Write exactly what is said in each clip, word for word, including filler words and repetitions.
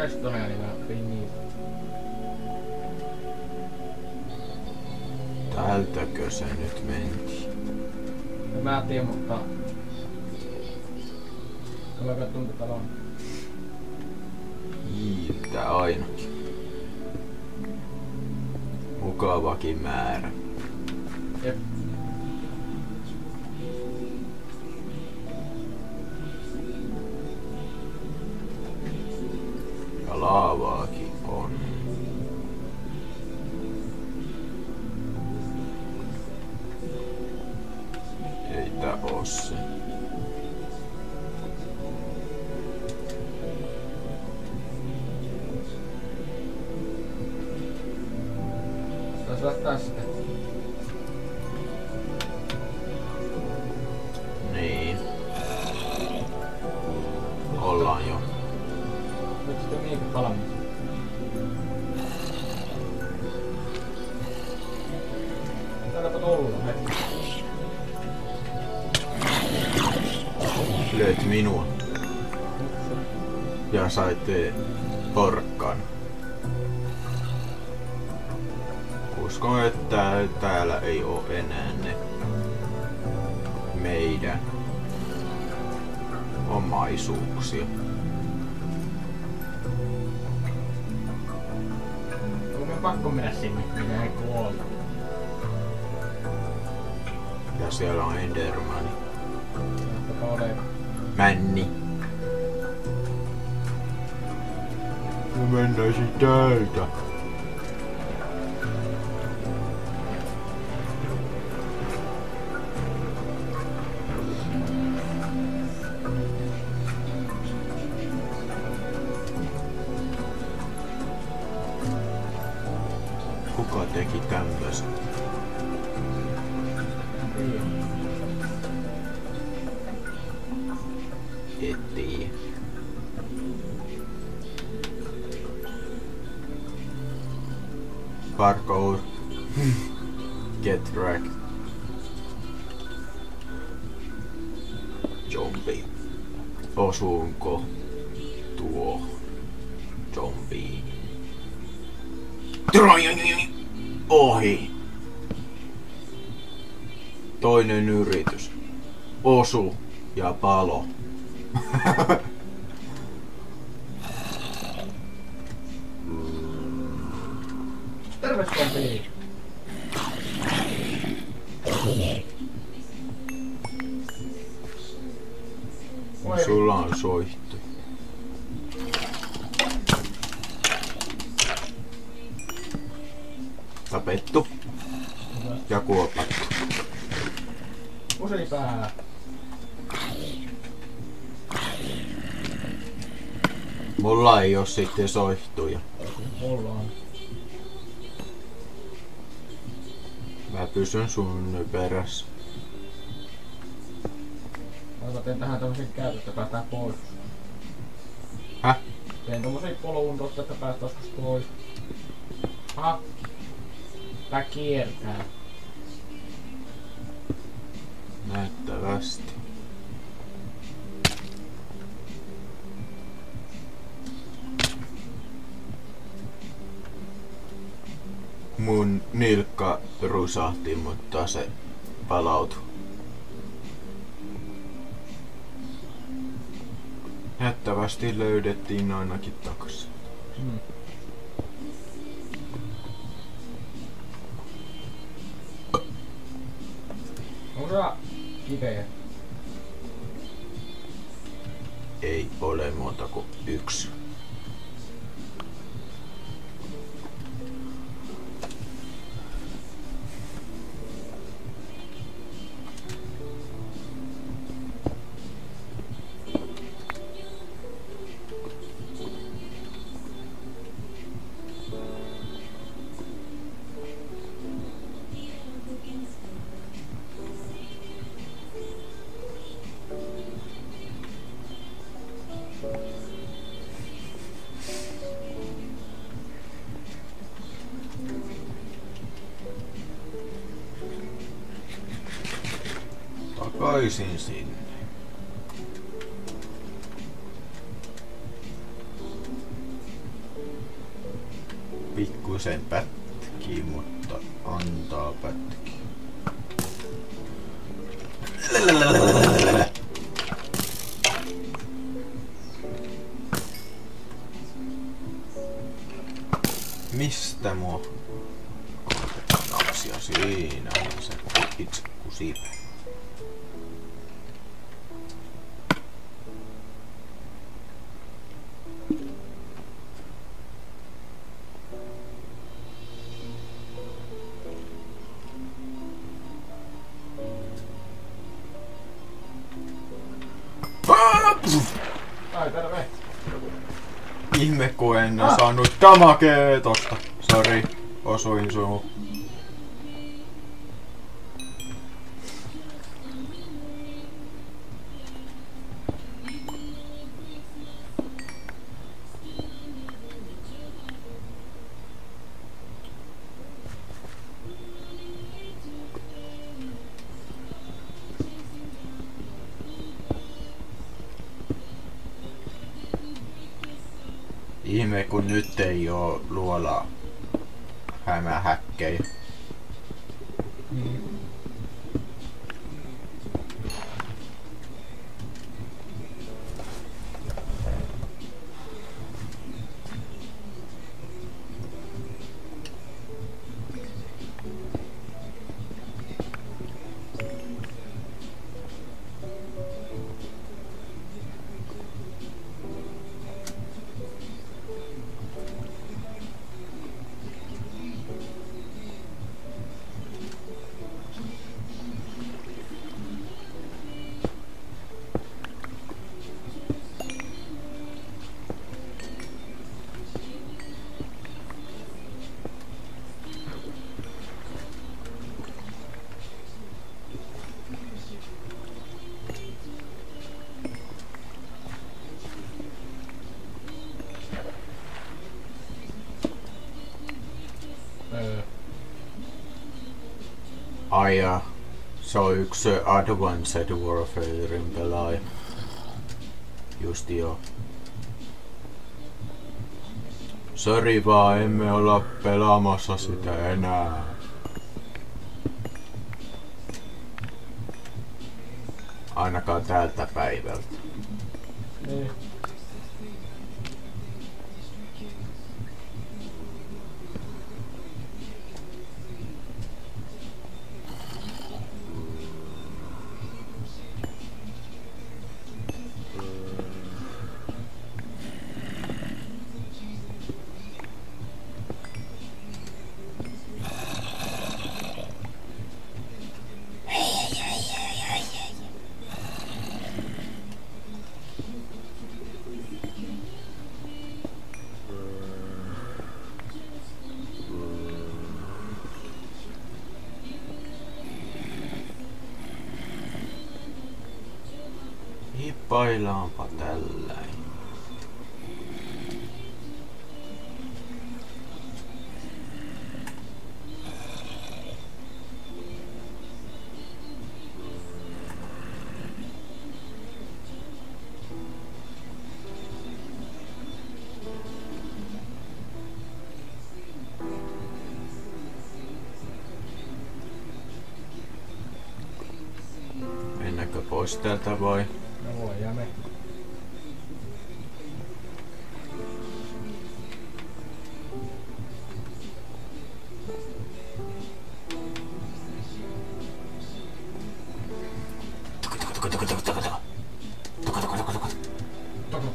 restoneja, niin mä pidin niitä. Tältäkö se nyt menti? En mä tiedä, mutta... Kyllä katson tätä talon. Hiiltä ainakin. Mukavakin määrä. Jep. Ja laavaakin on. Ei tää oo se. Taisi olla tästä. Niin. Ollaan jo. Nyt sitten on niinkin valmis. Täälläpä tullaan hetki. Löit minua. Ja saitte porkkan. Uskon, että täällä ei oo enää ne meidän omaisuuksia. Onko me pakko mennä sinne, minä ei kuolla. Ja siellä on Endermani. Mutta ole. Männi. No mennäisin täältä. Kuka teki tämmösen? Et tiedä. Parkour. Get wrecked. Zombi. Osuunko tuo zombiin? Ohi. Toinen yritys. Osu ja palo. Terve zombi! Sulla on soihtu. Tapettu. Ja kuopattu. Usipää! Mulla ei oo sitten soihtuja. Mulla on. Mä pysyn sun perässä. Mä teen tähän tämmösen käytön, että päästään pois. Häh? Teen tommosen polun tosta, että päästään joskus pois. Aha. Tää kiertää. Näyttävästi. Mun nilkka rusahti, mutta se palautui. Näyttävästi löydettiin ainakin takaisin. Hmm. Onko sulla kipeä? Ei ole muuta kuin yksi. Takaisin sinne. Pikkusen pätkii, mutta antaa pätkiä. Mistä mua? Asia siinä on se itse kusipä. Ai terve! Ihme kun en Ah. saanut damakee tosta. Sori, osuin suuhun. Ihme kun nyt ei oo luola hämähäkkejä. Mm. Öö. Ai ja, se on yksi Advanced Warfarein pelaaja. Justi joo. Sori vaan, emme olla pelaamassa sitä enää. Ainakaan tältä päivältä. Niin. Hippaillaanpa tälläin. Mennäänkö pois täältä vai? No voi jää me. Tako.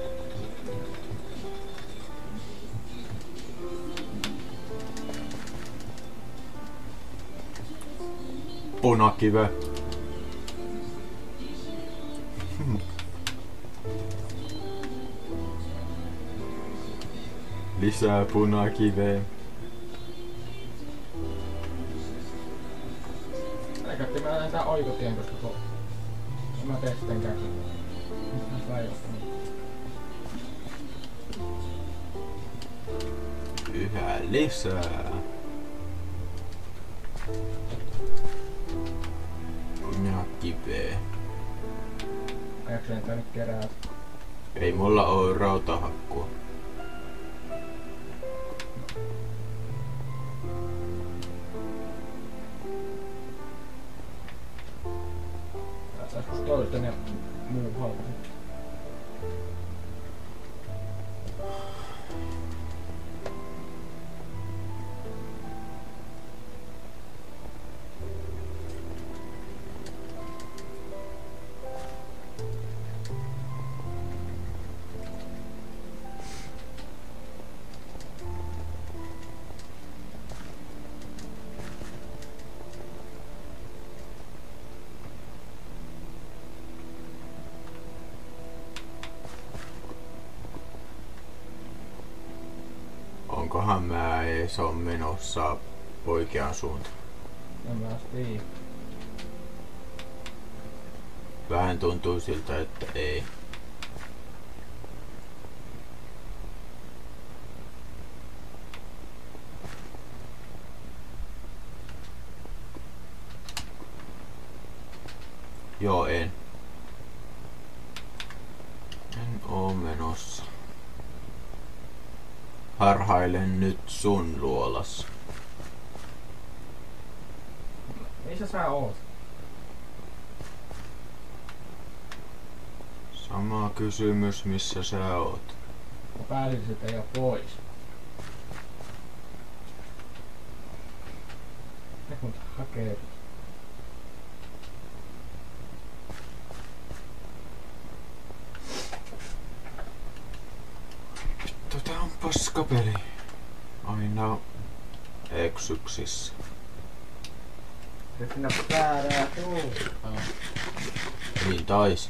Punakive. Lisää punakiveä. Eikä mä lähdetään oikotien, koska tuo... Mä teen sitten käy. Nyt mä ottanut. Yhä lisää. Punakiveä. Ajakseen tää nyt kerää. Ei mulla oo rautahakkua. joskus toisten ja muu halua. Onkohan mä ees on menossa oikeaan suuntaan? En mä tiedä. Vähän tuntuu siltä, että ei. Joo, en. En oo menossa. Harhailen nyt sun luolassa. Missä sä oot? Sama kysymys, missä sä oot. Mä pääsin sitä jo pois. Ja kun hakee. Vittu, tää on paskapeli. Aina eksyksissä. Nyt sinä väärää suuntaan. Niin taisi.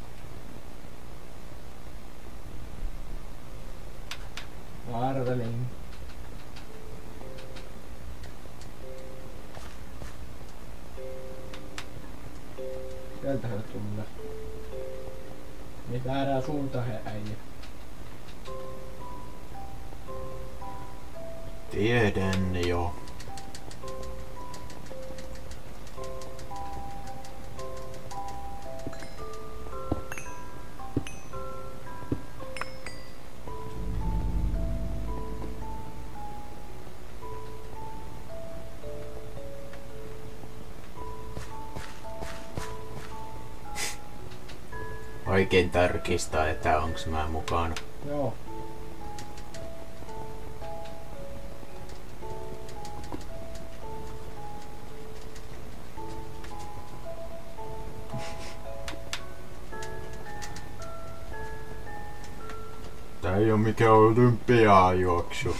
Mä arvelin. Sieltähän se tulee. Niin väärää suuntaan he äijä. Tiedän jo. Oikein tarkistaa, että onks mä mukana. Joo. Tää ei oo mikään olympiajuoksu.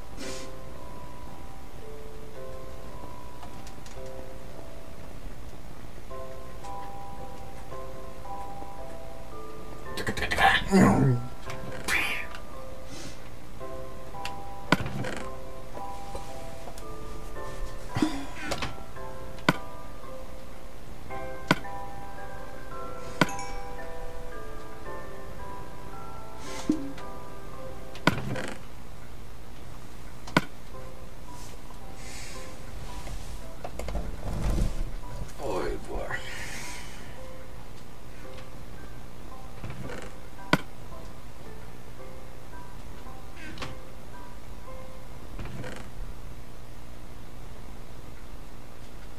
Oi voi.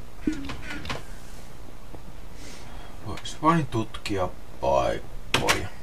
Vois vain tutkia paikkoja.